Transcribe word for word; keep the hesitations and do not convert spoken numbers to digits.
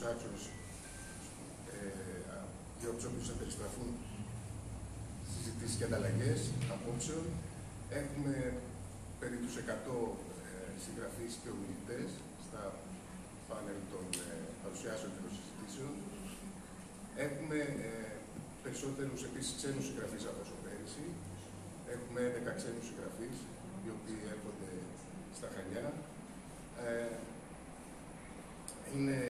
τους άξονες ε, για τους οποίους θα περιστραφούν συζητήσεις και ανταλλαγές απόψεων. Έχουμε περί τους εκατό ε, συγγραφείς και ομιλητές στα πάνελ των ε, παρουσιάσεων και των συζητήσεων. Έχουμε ε, περισσότερους επίσης ξένους συγγραφείς από όσο πέρυσι. Έχουμε έντεκα ξένους συγγραφείς, οι οποίοι έρχονται στα Χανιά. Ε, είναι